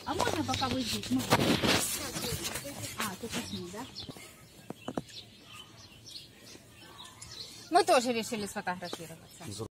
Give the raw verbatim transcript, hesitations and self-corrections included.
А можно пока вы здесь? Ну, а, только с ним, да? Мы тоже решили сфотографироваться.